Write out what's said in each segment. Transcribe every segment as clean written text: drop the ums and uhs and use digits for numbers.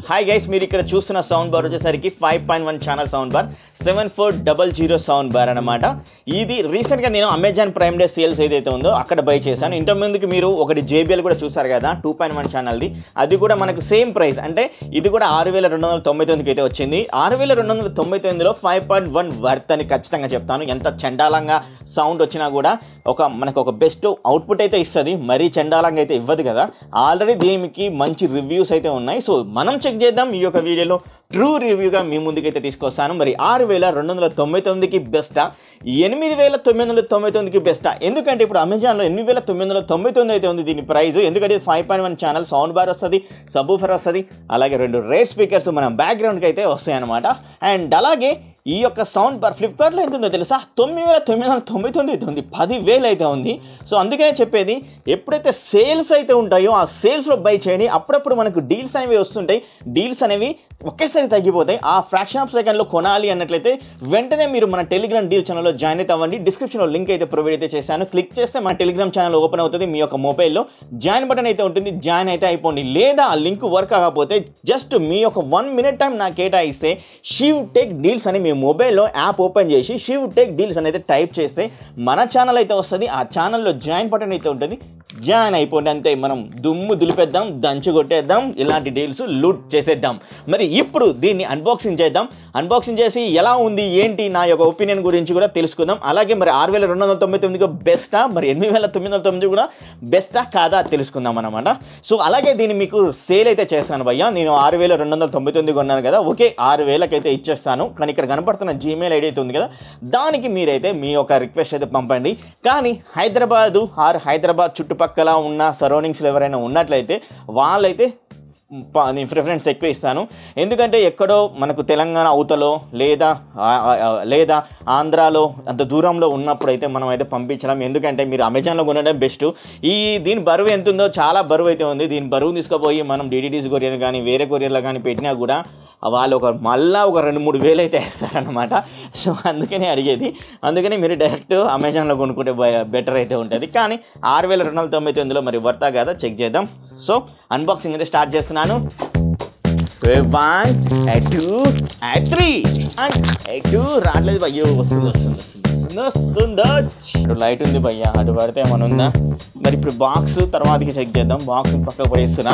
Hi guys, మీరు ఇక్కడ చూస్తున్న సౌండ్ బార్ వచ్చేసరికి 5.1 channel sound bar 7400 sound bar అనమాట. ఇది రీసెంట్గా నేను అమెజాన్ ప్రైమ్ డే సేల్స్ ఏదైతే ఉందో అక్కడ బై చేశాను. ఇంతకుముందుకు మీరు ఒకటి JBL కూడా చూసారు కదా 2.1 ఛానల్ది, అది కూడా మనకు సేమ్ ప్రైస్, అంటే ఇది కూడా 6299కి అయితే వచ్చింది. 6299లో 5.1 వర్త్ అని ఖచ్చితంగా చెప్తాను. ఎంత చండాలంగా సౌండ్ వచ్చినా కూడా మనకు ఒక బెస్ట్ అవుట్పుట్ అయితే ఇస్తుంది, మరీ చండాలంగా అయితే ఇవ్వదు కదా. ఆల్రెడీ దీనికి మంచి రివ్యూస్ అయితే ఉన్నాయి. సో మనం చెక్ చేద్దాం. ఈ యొక్క వీడియోలో ట్రూ రివ్యూగా మీ ముందుకైతే తీసుకొస్తాను. మరి 6299కి బెస్టా, 8999కి బెస్టా? ఎందుకంటే ఇప్పుడు అమెజాన్లో 8999 అయితే ఉంది దీని ప్రైస్. ఎందుకంటే 5.1 ఛానల్ సౌండ్ బార్ వస్తుంది, సబూఫర్ వస్తుంది, అలాగే 2 రేర్ స్పీకర్స్ మన బ్యాక్గ్రౌండ్కి అయితే వస్తాయి అనమాట. అండ్ అలాగే ఈ యొక్క సౌండ్ బార్ ఫ్లిప్కార్ట్లో ఎంత ఉందో తెలుసా? 9999 అయితే ఉంది, 10,000 అయితే ఉంది. సో అందుకనే చెప్పేది, ఎప్పుడైతే సేల్స్ అయితే ఉంటాయో ఆ సేల్స్లో బై చేయండి. అప్పుడప్పుడు మనకు డీల్స్ అనేవి వస్తుంటాయి, డీల్స్ అనేవి ఒకేసారి తగ్గిపోతాయి. ఆ ఫ్రాక్షన్ ఆఫ్ సెకండ్లో కొనాలి అన్నట్లయితే వెంటనే మీరు మన టెలిగ్రామ్ డీల్ ఛానల్లో జాయిన్ అయితే అవ్వండి. డిస్క్రిప్షన్లో లింక్ అయితే ప్రొవైడ్ అయితే చేశాను. క్లిక్ చేస్తే మన టెలిగ్రామ్ ఛానల్ ఓపెన్ అవుతుంది. మీ యొక్క మొబైల్లో జాయిన్ బటన్ అయితే ఉంటుంది, జాయిన్ అయితే అయిపోండి. లేదా ఆ లింక్ వర్క్ కాకపోతే జస్ట్ మీ యొక్క 1 minute టైం నాకు కేటాయిస్తే షివ్ టెక్ డీల్స్ అని మీ మొబైల్లో యాప్ ఓపెన్ చేసి షివ్ టెక్ డీల్స్ అనేది టైప్ చేస్తే మన ఛానల్ అయితే వస్తుంది. ఆ ఛానల్లో జాయిన్ బటన్ అయితే ఉంటుంది, జాయిన్ అయిపోండి. అంతే, మనం దుమ్ము దులిపేద్దాం, దంచు కొట్టేద్దాం, ఇలాంటి డీల్స్ లూట్ చేసేద్దాం. మరి ఇప్పుడు దీన్ని అన్బాక్సింగ్ చేద్దాం. అన్బాక్సింగ్ చేసి ఎలా ఉంది ఏంటి నా యొక్క ఒపీనియన్ గురించి కూడా తెలుసుకుందాం. అలాగే మరి 6299 బెస్టా, మరి 8999 కూడా బెస్టా కాదా తెలుసుకుందాం అనమాట. సో అలాగే దీన్ని మీకు సేల్ అయితే చేస్తాను భయ్యా. నేను 6299 కొన్నాను కదా, ఓకే 6000కి అయితే ఇచ్చేస్తాను. కానీ ఇక్కడ కనపడుతున్న జీమెయిల్ ఐడి అయితే ఉంది కదా, దానికి మీరైతే మీ యొక్క రిక్వెస్ట్ అయితే పంపండి. కానీ హైదరాబాద్ చుట్టుపక్కల ఉన్న సరౌండింగ్స్లో ఎవరైనా ఉన్నట్లయితే వాళ్ళైతే నేను ప్రిఫరెన్స్ ఎక్కువ ఇస్తాను. ఎందుకంటే ఎక్కడో మనకు తెలంగాణ అవతలో లేదా ఆంధ్రాలో అంత దూరంలో ఉన్నప్పుడు అయితే మనం అయితే పంపించడం. ఎందుకంటే మీరు అమెజాన్లో కొనడం బెస్ట్. దీని బరువు ఎంత ఉందో చాలా బరువు అయితే ఉంది. దీని బరువు తీసుకుపోయి మనం DDDs కొరియర్ కానీ వేరే కొరియర్లో కానీ పెట్టినా కూడా వాళ్ళు మళ్ళీ ఒక 2-3 వేలు అయితే వేస్తారనమాట. సో అందుకనే అడిగేది, అందుకని మీరు డైరెక్ట్ అమెజాన్లో కొనుక్కుంటే బెటర్ అయితే ఉంటుంది. కానీ 6299లో మరి వర్తా కదా చెక్ చేద్దాం. సో అన్బాక్సింగ్ అయితే స్టార్ట్ చేస్తున్నాను. 1 2 3 2 రావట్లేదు భయ్యో, వస్తుందో లైట్ ఉంది భయ్యా, అటు పడితే ఏమైనా ఉందా? మరి ఇప్పుడు బాక్స్ తర్వాతకి చెక్ చేద్దాం. బాక్స్ పక్కకు పడేస్తున్నా.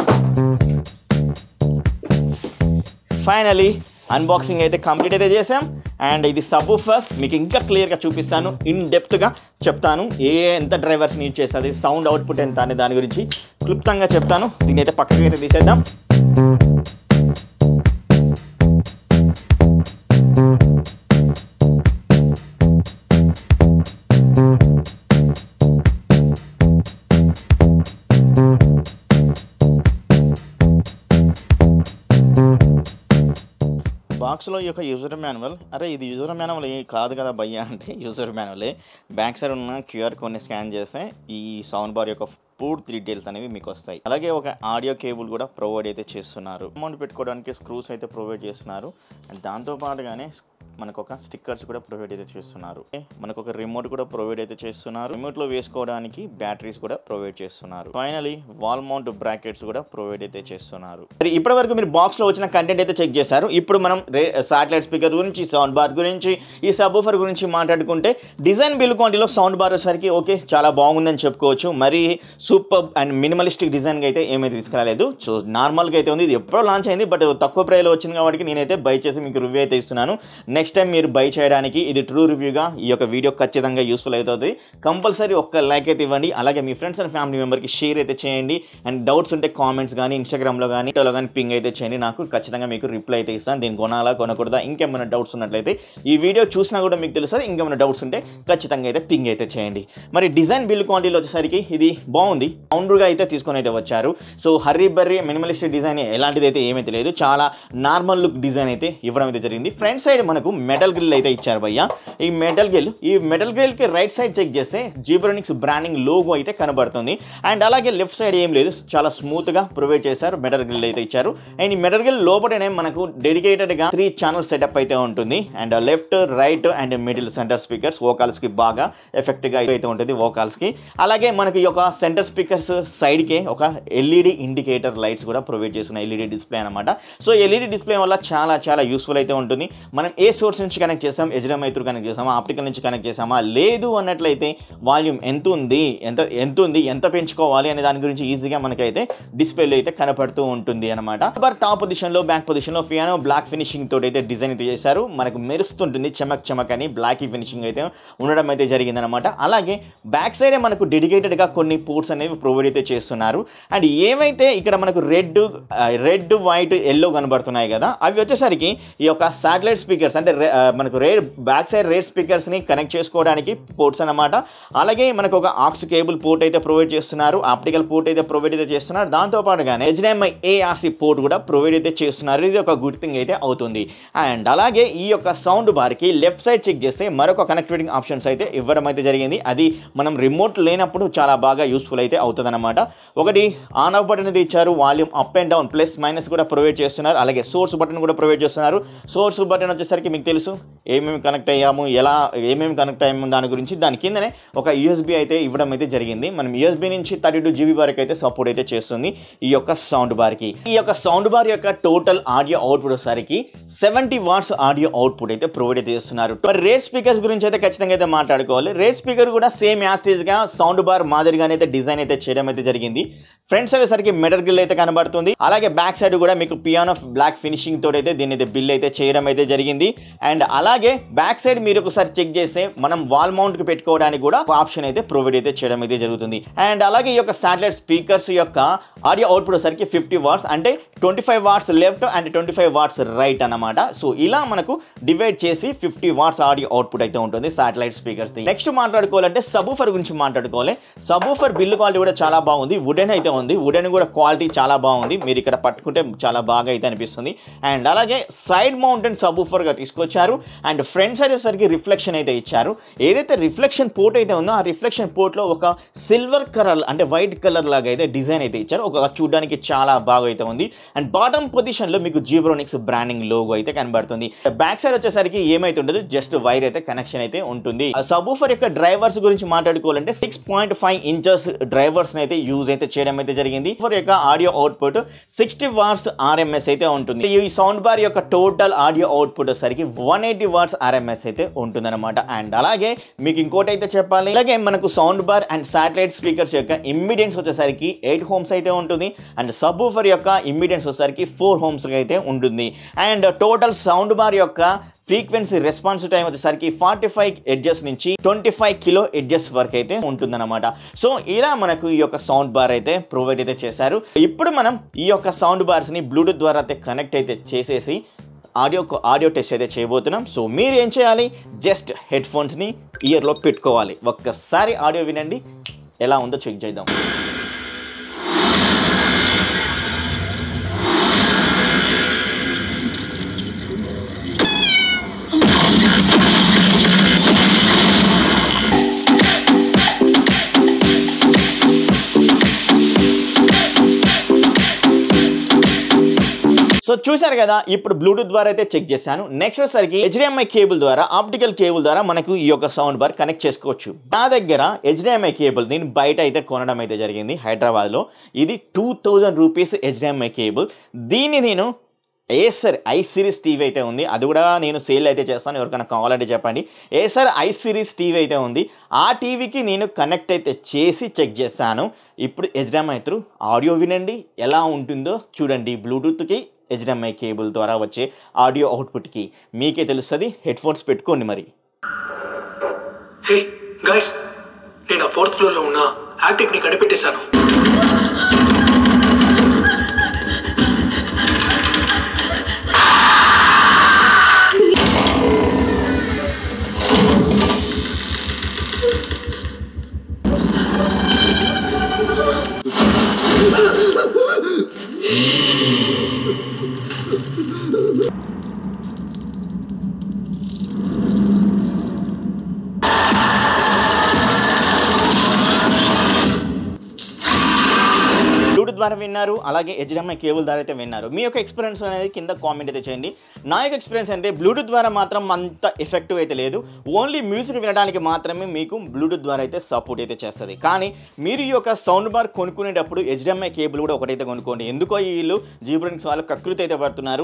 ఫైనలీ అన్బాక్సింగ్ అయితే కంప్లీట్ అయితే చేసాం. అండ్ ఇది సబూఫర్, మీకు ఇంకా క్లియర్గా చూపిస్తాను, ఇన్ డెప్త్గా చెప్తాను ఎంత డ్రైవర్స్ని యూజ్ చేస్తుంది, సౌండ్ అవుట్పుట్ ఎంత అనే దాని గురించి క్లుప్తంగా చెప్తాను. దీన్ని అయితే పక్కకి అయితే తీసేద్దాం. బాక్స్లో ఈ యొక్క యూజర్ మాన్యువల్, అరే ఇది యూజర్ మాన్యువల్ కాదు కదా భయ్యా అంటే యూజర్ మాన్యువలే. బ్యాక్ సైడ్ ఉన్న QR కోడ్ని స్కాన్ చేస్తే ఈ సౌండ్ బార్ యొక్క పూర్తి డీటెయిల్స్ అనేవి మీకు వస్తాయి. అలాగే ఒక ఆడియో కేబుల్ కూడా ప్రొవైడ్ అయితే చేస్తున్నారు. అమౌంట్ పెట్టుకోవడానికి స్క్రూస్ అయితే ప్రొవైడ్ చేస్తున్నారు. అండ్ దాంతోపాటుగానే మనకు ఒక స్టిక్కర్స్ కూడా ప్రొవైడ్ అయితే చేస్తున్నారు. మనకు ఒక రిమోట్ కూడా ప్రొవైడ్ అయితే చేస్తున్నారు. రిమోట్లో వేసుకోవడానికి బ్యాటరీస్ కూడా ప్రొవైడ్ చేస్తున్నారు. ఫైనలీ వాల్ మౌంట్ బ్రాకెట్స్ కూడా ప్రొవైడ్ అయితే చేస్తున్నారు. మరి ఇప్పటి వరకు మీరు బాక్స్లో వచ్చిన కంటెంట్ అయితే చెక్ చేశారు. ఇప్పుడు మనం శాటిలైట్ స్పీకర్ గురించి, సౌండ్ బార్ గురించి, ఈ సబూఫర్ గురించి మాట్లాడుకుంటే డిజైన్ బిల్ క్వాంటిటీలో సౌండ్ బార్ వచ్చేసరికి ఓకే చాలా బాగుందని చెప్పుకోవచ్చు. మరి సూపర్ అండ్ మినిమలిస్టిక్ డిజైన్గా అయితే ఏమైతే తీసుకురాలేదు. సో నార్మల్గా అయితే ఉంది. ఇది ఎప్పుడో లాంచ్ అయింది, బట్ తక్కువ ప్రైస్లో వచ్చింది కాబట్టి నేనైతే బై చేసి మీకు రివ్యూ అయితే ఇస్తున్నాను. నెక్స్ట్ టైం మీరు బై చేయడానికి ఇది ట్రూ రివ్యూగా ఈ యొక్క వీడియో ఖచ్చితంగా యూస్ఫుల్ అవుతుంది. కంపల్సరీ ఒక్క లైక్ అయితే ఇవ్వండి. అలాగే మీ ఫ్రెండ్స్ అండ్ ఫ్యామిలీ మెంబర్కి షేర్ అయితే చేయండి. అండ్ డౌట్స్ ఉంటే కామెంట్స్ కానీ ఇన్స్టాగ్రామ్లో కానీ ట్విట్టర్లో కానీ పింగ్ అయితే చేయండి. నాకు ఖచ్చితంగా మీకు రిప్లై అయితే ఇస్తాను. దీన్ని కొనాలా కొనకూడదా, ఇంకేమైనా డౌట్స్ ఉన్నట్లయితే ఈ వీడియో చూసినా కూడా మీకు తెలుస్తుంది. ఇంకేమైనా డౌట్స్ ఉంటే ఖచ్చితంగా అయితే పింగ్ అయితే చేయండి. మరి డిజైన్ బిల్డ్ క్వాంటిటీలో వచ్చేసరికి ఇది బాగుంది, రౌండ్గా అయితే తీసుకొని అయితే వచ్చారు. So hurry burry minimalistic design ఎలాంటిది అయితే ఏమైతే లేదు, చాలా నార్మల్ లుక్ డిజైన్ అయితే ఇవ్వడం అయితే జరిగింది. ఫ్రంట్ సైడ్ మనకు మెటల్ గ్రిల్ అయితే ఇచ్చారు భయ్య. ఈ మెటల్ గ్రిల్ కి రైట్ సైడ్ చెక్ చేస్తే జీబ్రోనిక్స్ బ్రాండింగ్ లోగో అయితే కనబడుతుంది. అండ్ అలాగే లెఫ్ట్ సైడ్ ఏం లేదు, చాలా స్మూత్ గా ప్రొవైడ్ చేశారు. మెటల్ గ్రిల్ అయితే ఇచ్చారు. అండ్ ఈ మెటల్ గ్రిల్ లోపలనే మనకు డెడికేటెడ్ గా 3 ఛానల్ సెటప్ అయితే ఉంటుంది. And left, right and middle center speakers vocals కి బాగా ఎఫెక్ట్ గా అయితే ఉంటుంది వోకాల్స్ కి. అలాగే మనకి ఈ యొక్క సెంటర్ స్పీకర్స్ సైడ్ కి ఒక ఎల్ఈడి ఇండికేటర్ లైట్స్ కూడా ప్రొవైడ్ చేస్తున్న ఎల్ఈడి డిస్ప్లే అనమాట. సో ఎల్ఈడి డిస్ప్లే వల్ల చాలా యూస్ఫుల్ అయితే ఉంటుంది. మనం ఏ సోర్స్ నుంచి కనెక్ట్ చేసాం, HDMI త్రూ కనెక్ట్ చేసామా, ఆప్టికల్ నుంచి కనెక్ట్ చేసామా, లేదు అన్నట్లయితే వాల్యూమ్ ఎంత ఉంది, ఎంత పెంచుకోవాలి అనే దాని గురించి ఈజీగా మనకైతే డిస్ప్లేలో అయితే కనపడుతూ ఉంటుంది అనమాట. టాప్ పొజిషన్ లో, బ్యాక్ పొజిషన్ లో పియానో బ్లాక్ ఫినిషింగ్ తోటి అయితే డిజైన్ అయితే చేశారు. మనకు మెరుస్తుంటుంది, చమక్ అని బ్లాక్ ఫినిషింగ్ అయితే ఉండడం అయితే జరిగింది అనమాట. అలాగే బ్యాక్ సైడ్ మనకు డెడికేటెడ్ గా కొన్ని పోర్ట్స్ అనేవి ప్రొవైడ్ అయితే చేస్తున్నారు. అండ్ ఏవైతే ఇక్కడ మనకు రెడ్ వైట్ ఎల్లో కనబడుతున్నాయి కదా, అవి వచ్చేసరికి ఈ యొక్క శాటిలైట్ స్పీకర్స్ అంటే మనకు బ్యాక్ సైడ్ రేర్ స్పీకర్స్ ని కనెక్ట్ చేసుకోవడానికి పోర్ట్స్ అనమాట. అలాగే మనకు ఒక ఆక్స్ కేబుల్ పోర్ట్ అయితే ప్రొవైడ్ చేస్తున్నారు, ఆప్టికల్ పోర్ట్ అయితే ప్రొవైడ్ అయితే చేస్తున్నారు. దాంతో పాటుగానే HDMI eARC పోర్ట్ కూడా ప్రొవైడ్ అయితే చేస్తున్నారు. ఇది ఒక గుడ్ థింగ్ అయితే అవుతుంది. అండ్ అలాగే ఈ యొక్క సౌండ్ బార్ కి లెఫ్ట్ సైడ్ చెక్ చేస్తే మరొక కనెక్టివిటీ ఆప్షన్స్ అయితే ఇవ్వడం అయితే జరిగింది. అది మనం రిమోట్ లేనప్పుడు చాలా బాగా యూస్ఫుల్ అయితే అవుతుంది అనమాట. ఒకటి ఆన్ ఆఫ్ బటన్ అయితే ఇచ్చారు, volume up and down plus minus కూడా ప్రొవైడ్ చేస్తున్నారు. అలాగే సోర్స్ బటన్ కూడా ప్రొవైడ్ చేస్తున్నారు. సోర్స్ బటన్ వచ్చేసరికి మీకు తెలుసు ఏమేమి కనెక్ట్ అయ్యాము, ఏమేమి కనెక్ట్ అయ్యాము దాని గురించి. దాని కిందనే ఒక USB అయితే ఇవ్వడం అయితే జరిగింది. మనం USB నుంచి 32 GB వరకు అయితే సపోర్ట్ అయితే చేస్తుంది ఈ యొక్క సౌండ్ బార్ కి. ఈ యొక్క సౌండ్ బార్ యొక్క టోటల్ ఆడియో అవుట్పుట్ వచ్చేసరికి 70 వాట్స్ ఆడియో అవుట్పుట్ అయితే ప్రొవైడ్ అయితే చేస్తున్నారు. రేర్ స్పీకర్స్ గురించి అయితే ఖచ్చితంగా అయితే మాట్లాడుకోవాలి. రేర్ స్పీకర్ కూడా సేమ్ యాస్టేజ్ గా సౌండ్ బార్ మాదిరిగానే అయితే డిజైన్ అయితే చేయడం అయితే జరిగింది. ఫ్రంట్ సైడ్ వచ్చేసరికి మెటల్ గ్రిల్ అయితే కనబడుతుంది. అలాగే బ్యాక్ సైడ్ కూడా మీకు పియానో బ్లాక్ ఫినిషింగ్ తోటి అయితే దీన్ని అయితే బిల్ అయితే చేయడం అయితే జరిగింది. అండ్ అలాగే బ్యాక్ సైడ్ మీరు ఒకసారి చెక్ చేస్తే మనం వాల్ మౌంట్ కి పెట్టుకోవడానికి కూడా ఆప్షన్ అయితే ప్రొవైడ్ అయితే చేయడం అయితే జరుగుతుంది. అండ్ అలాగే ఈ యొక్క శాటిలైట్ స్పీకర్స్ యొక్క ఆడియో అవుట్పుట్ వచ్చేసరికి 50 వాట్స్ అంటే 25 watts left and 25 watts right అన్నమాట. సో ఇలా మనకు డివైడ్ చేసి 50 వాట్స్ ఆడియో అవుట్పుట్ అయితే ఉంటుంది శాటిలైట్ స్పీకర్స్. నెక్స్ట్ మాట్లాడుకోవాలంటే సబూఫర్ గురించి మాట్లాడుకోవాలి. సబూఫర్ బిల్డ్ క్వాలిటీ కూడా చాలా బాగుంది. వుడెన్ అయితే ఉంది. వుడెన్ కూడా క్వాలిటీ చాలా బాగుంది. మీరు ఇక్కడ పట్టుకుంటే చాలా బాగా అయితే అనిపిస్తుంది. అండ్ అలాగే సైడ్ మౌంటెడ్ సబూఫర్ గా తీసుకొచ్చారు. అండ్ ఫ్రంట్ సైడ్ వచ్చేసరికి రిఫ్లెక్షన్ అయితే ఇచ్చారు. ఏదైతే రిఫ్లెక్షన్ పోర్ట్ అయితే ఉందో ఆ రిఫ్లెక్షన్ పోర్ట్ లో ఒక సిల్వర్ కలర్ అంటే వైట్ కలర్ లాగా అయితే డిజైన్ అయితే ఇచ్చారు. ఒక చూడడానికి చాలా బాగా అయితే ఉంది. అండ్ బాటమ్ పొజిషన్ లో మీకు జీబ్రోనిక్స్ బ్రాండింగ్ లోగో అయితే కనబడుతుంది. బ్యాక్ సైడ్ వచ్చేసరికి ఏమైతే ఉండదు, జస్ట్ వైర్ అయితే కనెక్షన్ అయితే ఉంటుంది. సబూఫర్ యొక్క డ్రైవర్స్ గురించి మాట్లాడుకోవాలంటే 6.5 ఇంచెస్ డ్రైవర్స్ అయితే యూజ్ అయితే చేయడం అయితే జరిగింది. యొక్క ఆడియో అవుట్పుట్ 60 వాట్స్ RMS అయితే ఉంటుంది. ఈ సౌండ్ బార్ యొక్క టోటల్ ఆడియో అవుట్పుట్ వచ్చేసరికి 180 వాట్స్ RMS అయితే ఉంటుంది అనమాట. అండ్ అలాగే మీకు ఇంకోటి అయితే చెప్పాలి, అలాగే మనకు sound bar and satellite speakers యొక్క ఇంపిడెన్స్ వచ్చేసరికి 8 ohms అయితే ఉంటుంది. అండ్ సబూఫర్ యొక్క ఇంపిడెన్స్ వచ్చేసరికి 4 ohms అయితే ఉంటుంది. అండ్ టోటల్ సౌండ్ బార్ యొక్క ఫ్రీక్వెన్సీ రెస్పాన్స్ టైం వచ్చేసరికి 45 హెర్ట్జ్ నుంచి 25 కిలో హెర్ట్జ్ వరకు అయితే ఉంటుందన్నమాట. సో ఇలా మనకు ఈ యొక్క సౌండ్ బార్ అయితే ప్రొవైడ్ అయితే చేశారు. ఇప్పుడు మనం ఈ యొక్క సౌండ్ బార్స్ ని బ్లూటూత్ ద్వారా అయితే కనెక్ట్ అయితే చేసేసి ఆడియో టెస్ట్ అయితే చేయబోతున్నాం. సో మీరు ఏం చేయాలి, జస్ట్ హెడ్ ఫోన్స్ ని ఇయర్ లో పెట్టుకోవాలి. ఒక్కసారి ఆడియో వినండి, ఎలా ఉందో చెక్ చేద్దాం. సో చూసారు కదా, ఇప్పుడు బ్లూటూత్ ద్వారా అయితే చెక్ చేశాను. నెక్స్ట్ వచ్చేసరికి HDMI కేబుల్ ద్వారా, ఆప్టికల్ కేబుల్ ద్వారా మనకు ఈ యొక్క సౌండ్ బార్ కనెక్ట్ చేసుకోవచ్చు. నా దగ్గర HDMI కేబుల్ నేను బయట అయితే కొనడం అయితే జరిగింది హైదరాబాద్లో. ఇది 2000 రూపీస్ HDMI కేబుల్. దీన్ని నేను ఏసర్ ఐ సిరీస్ టీవీ అయితే ఉంది, అది కూడా నేను సేల్ అయితే చేస్తాను. ఎవరికైనా కావాలంటే చెప్పండి. ఏసర్ ఐ సిరీస్ టీవీ అయితే ఉంది, ఆ టీవీకి నేను కనెక్ట్ అయితే చేసి చెక్ చేస్తాను. ఇప్పుడు HDMI త్రూ ఆడియో వినండి, ఎలా ఉంటుందో చూడండి. బ్లూటూత్కి HDMI కేబుల్ ద్వారా వచ్చే ఆడియో అవుట్పుట్కి మీకే తెలుస్తుంది. హెడ్ ఫోన్స్ పెట్టుకోండి మరి. హే గైస్, నేను 4th ఫ్లోర్లో ఉన్న యాక్టివ్ని కనిపెట్టేశాను. ద్వారా విన్నారు, అలాగే HDMI కేబుల్ ద్వారా అయితే విన్నారు. మీ యొక్క ఎక్స్పీరియన్స్ అనేది కింద కామెంట్ అయితే చేయండి. నా యొక్క ఎక్స్పీరియన్స్ అంటే బ్లూటూత్ ద్వారా మాత్రం అంత ఎఫెక్టివ్ అయితే లేదు. ఓన్లీ మ్యూజిక్ వినడానికి మాత్రమే మీకు బ్లూటూత్ ద్వారా అయితే సపోర్ట్ అయితే చేస్తుంది. కానీ మీరు ఈ యొక్క సౌండ్ బార్ కొనుక్కునేటప్పుడు HDMI కేబుల్ కూడా ఒకటైతే కొనుక్కోండి. ఎందుకో వీళ్ళు జీబ్రోనిక్స్ వాళ్ళు కకృతి అయితే పడుతున్నారు.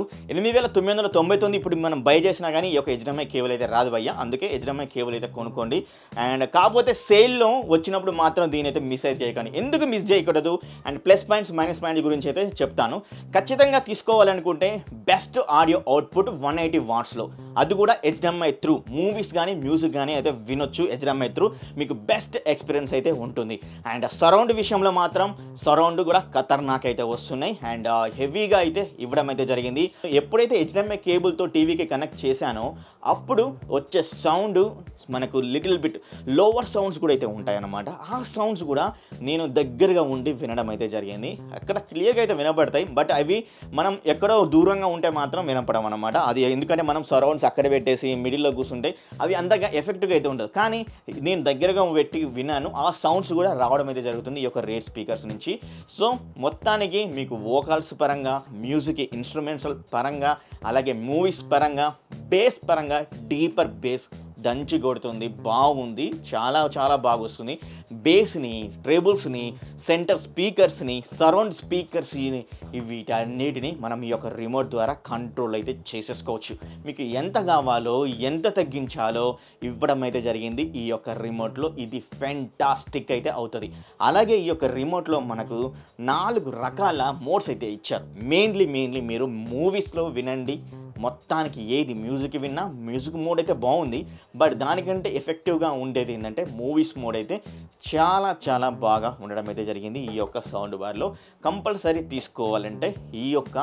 8999 ఇప్పుడు మనం బై చేసినా కానీ ఈ యొక్క HDMI కేబుల్ అయితే రాదు భయ్య. అందుకే HDMI కేబుల్ అయితే కొనుక్కోండి. అండ్ కాకపోతే సేల్లో వచ్చినప్పుడు మాత్రం దీని అయితే మిస్ అయితే చేయకండి. ఎందుకు మిస్ చేయకూడదు and plus points minus points గురించి అయితే చెప్తాను. ఖచ్చితంగా తీసుకోవాలనుకుంటే బెస్ట్ ఆడియో అవుట్పుట్ 180 వాట్స్లో, అది కూడా HDMI త్రూ మూవీస్ కానీ మ్యూజిక్ కానీ అయితే వినొచ్చు. HDMI త్రూ మీకు బెస్ట్ ఎక్స్పీరియన్స్ అయితే ఉంటుంది. అండ్ సరౌండ్ విషయంలో మాత్రం సరౌండ్ కూడా ఖతర్నాక్ అయితే వస్తున్నాయి అండ్ హెవీగా అయితే ఇవ్వడం అయితే జరిగింది. ఎప్పుడైతే HDMI కేబుల్తో టీవీకి కనెక్ట్ చేశానో అప్పుడు వచ్చే సౌండ్ మనకు లిటిల్ బిట్ లోవర్ సౌండ్స్ కూడా అయితే ఉంటాయన్నమాట. ఆ సౌండ్స్ కూడా నేను దగ్గరగా ఉండి వినడం అయితే జరిగింది. అక్కడ క్లియర్గా అయితే వినపడతాయి, బట్ అవి మనం ఎక్కడో దూరంగా ఉంటే మాత్రం వినపడం అనమాట. అది ఎందుకంటే మనం సరౌండ్స్ అక్కడ పెట్టేసి మిడిల్లో కూర్చుంటే అవి అంతగా ఎఫెక్టివ్గా అయితే ఉండదు. కానీ నేను దగ్గరగా పెట్టి విన్నాను, ఆ సౌండ్స్ కూడా రావడం అయితే జరుగుతుంది ఈ యొక్క రేర్ స్పీకర్స్ నుంచి. సో మొత్తానికి మీకు వోకల్స్ పరంగా, మ్యూజిక్ ఇన్స్ట్రుమెంట్స్ పరంగా, అలాగే మూవీస్ పరంగా, బేస్ పరంగా డీపర్ బేస్ దంచి కొడుతుంది. బాగుంది, చాలా చాలా బాగా వస్తుంది. బేస్ని, ట్రేబుల్స్ని, సెంటర్ స్పీకర్స్ని, సరౌండ్ స్పీకర్స్ని వీటన్నిటిని మనం ఈ యొక్క రిమోట్ ద్వారా కంట్రోల్ అయితే చేసేసుకోవచ్చు. మీకు ఎంత కావాలో ఎంత తగ్గించాలో ఇవ్వడం అయితే జరిగింది ఈ యొక్క రిమోట్లో. ఇది ఫెంటాస్టిక్ అయితే అవుతుంది. అలాగే ఈ యొక్క రిమోట్లో మనకు 4 రకాల మోడ్స్ అయితే ఇచ్చారు. మెయిన్లీ మీరు మూవీస్లో వినండి, మొత్తానికి ఏది మ్యూజిక్ విన్నా మ్యూజిక్ మోడ్ అయితే బాగుంది, బట్ దానికంటే ఎఫెక్టివ్గా ఉండేది ఏంటంటే మూవీస్ మోడ్ అయితే చాలా చాలా బాగా ఉండడం అయితే జరిగింది ఈ యొక్క సౌండ్ బార్లో. కంపల్సరీ తీసుకోవాలంటే ఈ యొక్క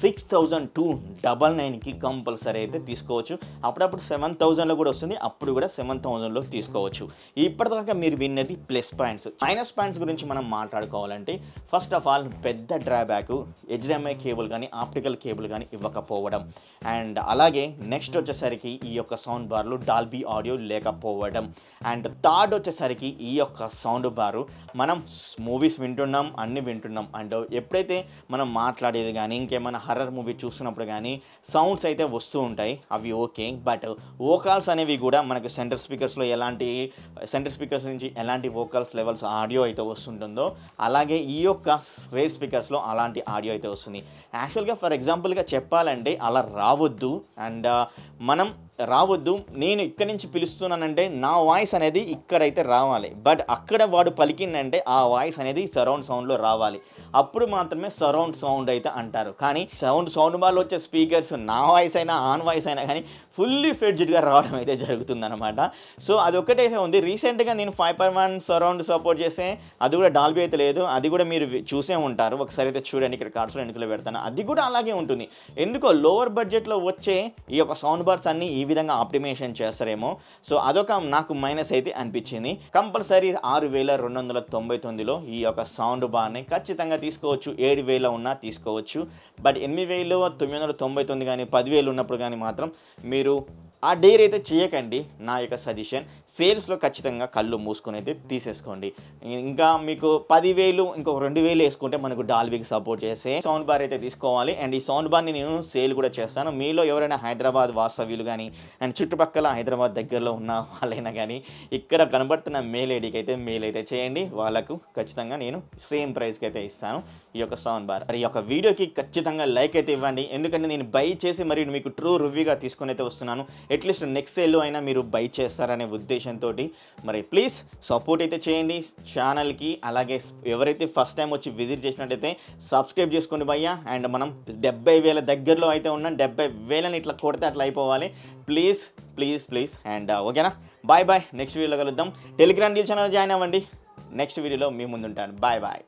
6299కి కంపల్సరీ అయితే తీసుకోవచ్చు. అప్పుడప్పుడు 7000లో కూడా వస్తుంది, అప్పుడు కూడా 7000లో తీసుకోవచ్చు. ఇప్పటిదాకా మీరు విన్నది ప్లస్ పాయింట్స్. మైనస్ పాయింట్స్ గురించి మనం మాట్లాడుకోవాలంటే ఫస్ట్ ఆఫ్ ఆల్ పెద్ద డ్రాబ్యాక్ HDMI కేబుల్ కానీ ఆప్టికల్ కేబుల్ కానీ ఇవ్వకపోవడం. అండ్ అలాగే నెక్స్ట్ వచ్చేసరికి ఈ యొక్క సౌండ్ బార్లో డాల్బీ ఆడియో లేకపోవడం. అండ్ థర్డ్ వచ్చేసరికి ఈ యొక్క సౌండ్ బారు మనం మూవీస్ వింటున్నాం, అన్నీ వింటున్నాం, అండ్ ఎప్పుడైతే మనం మాట్లాడేది కానీ ఇంకేమైనా హర్రర్ మూవీ చూస్తున్నప్పుడు కానీ సౌండ్స్ అయితే వస్తూ ఉంటాయి, అవి ఓకే. బట్ వోకల్స్ అనేవి కూడా మనకు సెంటర్ స్పీకర్స్లో సెంటర్ స్పీకర్స్ నుంచి ఎలాంటి వోకల్స్ లెవెల్స్ ఆడియో అయితే వస్తుంటుందో అలాగే ఈ యొక్క రేర్ స్పీకర్స్లో అలాంటి ఆడియో అయితే వస్తుంది. యాక్చువల్గా ఫర్ ఎగ్జాంపుల్గా చెప్పాలంటే అలా రావద్దు. అండ్ మనం రావద్దు, నేను ఇక్కడి నుంచి పిలుస్తున్నానంటే నా వాయిస్ అనేది ఇక్కడైతే రావాలి, బట్ అక్కడ వాడు పలికిందంటే ఆ వాయిస్ అనేది సరౌండ్ సౌండ్లో రావాలి, అప్పుడు మాత్రమే సరౌండ్ సౌండ్ అయితే అంటారు. కానీ సౌండ్ బార్లో వచ్చే స్పీకర్స్ నా వాయిస్ అయినా ఆన్ వాయిస్ అయినా కానీ ఫుల్లీ ఫ్లెడ్జ్డ్గా రావడం అయితే జరుగుతుందన్నమాట. సో అదొక్కటైతే ఉంది. రీసెంట్గా నేను 5.1 సరౌండ్ సపోర్ట్ చేస్తే అది కూడా డాల్బీ అయితే లేదు, అది కూడా మీరు చూసే ఉంటారు. ఒకసారి అయితే చూడండి, ఇక్కడ కార్డ్స్లో ఎన్నికలు పెడతాను, అది కూడా అలాగే ఉంటుంది. ఎందుకో లోవర్ బడ్జెట్లో వచ్చే ఈ యొక్క సౌండ్ బార్స్ అన్నీ ఈ విధంగా ఆప్టిమేషన్ చేస్తారేమో. సో అదొక నాకు మైనస్ అయితే అనిపించింది. కంపల్సరీ 6299లో ఈ యొక్క సౌండ్ బార్ని ఖచ్చితంగా తీసుకోవచ్చు. 7000 ఉన్నా తీసుకోవచ్చు, బట్ 8999 కానీ 10,000 ఉన్నప్పుడు కానీ మాత్రం మీరు ఆ డేర్ అయితే చేయకండి. నా యొక్క సజెషన్ సేల్స్లో ఖచ్చితంగా కళ్ళు మూసుకొని అయితే తీసేసుకోండి. ఇంకా మీకు 10,000 ఇంకొక 2,000 వేసుకుంటే మనకు డాల్బీకి సపోర్ట్ చేసే సౌండ్ బార్ అయితే తీసుకోవాలి. అండ్ ఈ సౌండ్ బార్ని నేను సేల్ కూడా చేస్తాను. మీలో ఎవరైనా హైదరాబాద్ వాస్తవ్యులు కానీ అండ్ చుట్టుపక్కల హైదరాబాద్ దగ్గరలో ఉన్న వాళ్ళైనా కానీ ఇక్కడ కనబడుతున్న మెయిల్ ఐడికి అయితే మెయిల్ అయితే చేయండి, వాళ్ళకు ఖచ్చితంగా నేను సేమ్ ప్రైస్కి అయితే ఇస్తాను ఈ యొక్క సౌండ్ బార్. మరి ఈ యొక్క వీడియోకి ఖచ్చితంగా లైక్ అయితే ఇవ్వండి, ఎందుకంటే నేను బై చేసి మరి మీకు ట్రూ రివ్యూగా తీసుకొని అయితే వస్తున్నాను. అట్లీస్ట్ నెక్స్ట్ సేల్లో అయినా మీరు బై చేస్తారనే ఉద్దేశంతో మరి ప్లీజ్ సపోర్ట్ అయితే చేయండి ఛానల్కి. అలాగే ఎవరైతే ఫస్ట్ టైం వచ్చి విజిట్ చేసినట్టయితే సబ్స్క్రైబ్ చేసుకోండి భయ్యా. అండ్ మనం 70,000 దగ్గరలో అయితే ఉన్నాం, 70,000 ఇట్లా కొడితే అట్లా అయిపోవాలి. Please please please. అండ్ ఓకేనా, బాయ్ బాయ్. నెక్స్ట్ వీడియోలో కలుద్దాం. టెలిగ్రామ్ డీల్ ఛానల్ జాయిన్ అవ్వండి. నెక్స్ట్ వీడియోలో మీ ముందుంటాను. బాయ్ బాయ్.